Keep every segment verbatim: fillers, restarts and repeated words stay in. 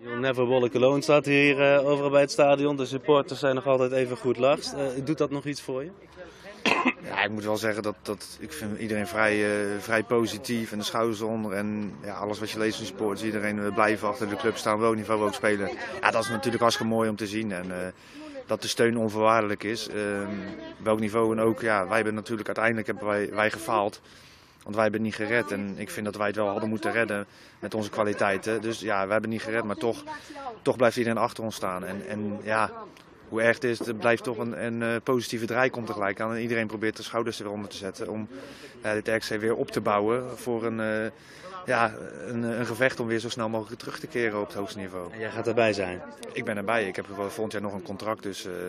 You'll never walk alone staat hier uh, overal bij het stadion. De supporters zijn nog altijd even goed lachs. Uh, doet dat nog iets voor je? Ja, ik moet wel zeggen dat, dat ik vind iedereen vrij, uh, vrij positief en de schouders onder. En ja, alles wat je leest van supporters, iedereen uh, blijven achter de club staan, welk niveau we ook spelen. Ja, dat is natuurlijk hartstikke mooi om te zien. En, uh, dat de steun onvoorwaardelijk is. Uh, welk niveau en ook, ja, wij hebben natuurlijk uiteindelijk hebben wij, wij gefaald. Want wij hebben het niet gered en ik vind dat wij het wel hadden moeten redden met onze kwaliteiten. Dus ja, wij hebben het niet gered, maar toch, toch blijft iedereen achter ons staan. En, en ja, hoe erg het is, er blijft toch een, een uh, positieve draai komt er gelijk aan. En iedereen probeert de schouders eronder te zetten om uh, dit R K C weer op te bouwen voor een, uh, ja, een, een gevecht om weer zo snel mogelijk terug te keren op het hoogste niveau. En jij gaat erbij zijn? Ik ben erbij. Ik heb volgend jaar nog een contract. Dus, uh,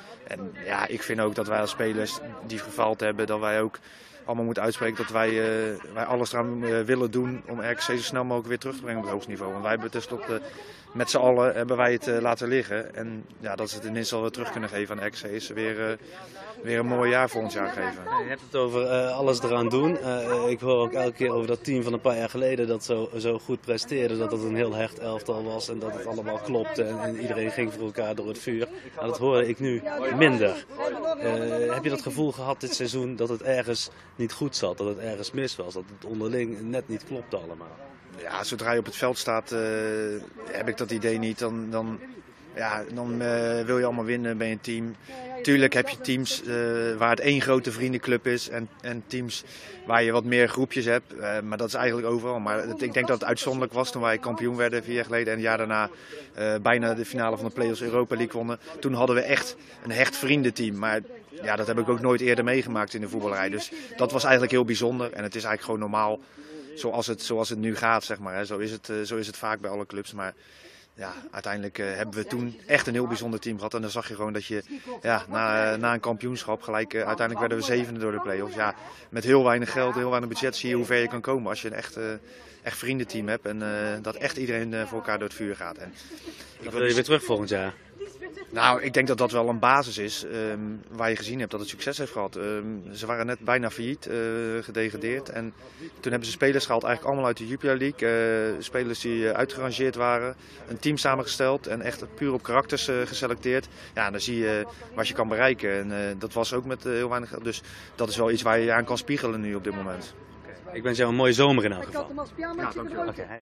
en ja, ik vind ook dat wij als spelers die gefaald hebben, dat wij ook allemaal moeten uitspreken dat wij, uh, wij alles eraan uh, willen doen om R K C zo snel mogelijk weer terug te brengen op het hoogste niveau. Want wij hebben tenslotte met z'n allen hebben wij het uh, laten liggen. En ja, dat ze het tenminste al weer terug kunnen geven aan R K C is weer, uh, weer een mooi jaar volgend jaar geven. Je hebt het over uh, alles eraan doen. Uh, ik hoor ook elke keer over dat team van een paar jaar geleden dat zo, zo goed presteerde. Dat het een heel hecht elftal was en dat het allemaal klopte en, en iedereen ging voor elkaar door het vuur. Nou, dat hoor ik nu minder. Uh, heb je dat gevoel gehad dit seizoen dat het ergens niet goed zat, dat het ergens mis was, dat het onderling net niet klopte allemaal? Ja, zodra je op het veld staat uh, heb ik dat idee niet. Dan, dan, ja, dan uh, wil je allemaal winnen, ben je een team. Tuurlijk heb je teams uh, waar het één grote vriendenclub is en, en teams waar je wat meer groepjes hebt. Uh, maar dat is eigenlijk overal. Maar het, ik denk dat het uitzonderlijk was toen wij kampioen werden vier jaar geleden. En het jaar daarna uh, bijna de finale van de Play-offs Europa League wonnen. Toen hadden we echt een hecht vriendenteam. Maar ja, dat heb ik ook nooit eerder meegemaakt in de voetballerij. Dus dat was eigenlijk heel bijzonder. En het is eigenlijk gewoon normaal zoals het, zoals het nu gaat, zeg maar. Hè. Zo is het, uh, zo is het vaak bij alle clubs. Maar ja, uiteindelijk uh, hebben we toen echt een heel bijzonder team gehad. En dan zag je gewoon dat je ja, na, na een kampioenschap gelijk, uh, uiteindelijk werden we zevende door de play-offs. Ja, met heel weinig geld, heel weinig budget zie je hoe ver je kan komen als je een echt, uh, echt vriendenteam hebt. En uh, dat echt iedereen uh, voor elkaar door het vuur gaat. En ik wil je weer terug volgend jaar. Nou, ik denk dat dat wel een basis is um, waar je gezien hebt dat het succes heeft gehad. Um, ze waren net bijna failliet, uh, gedegradeerd. En toen hebben ze spelers gehaald, eigenlijk allemaal uit de Jupiler League. Uh, spelers die uh, uitgerangeerd waren, een team samengesteld en echt puur op karakters uh, geselecteerd. Ja, en dan zie je wat je kan bereiken. En uh, dat was ook met uh, heel weinig geld. Dus dat is wel iets waar je je aan kan spiegelen nu op dit moment. Ik wens jou een mooie zomer in elk geval. Ja, dankjewel. Okay.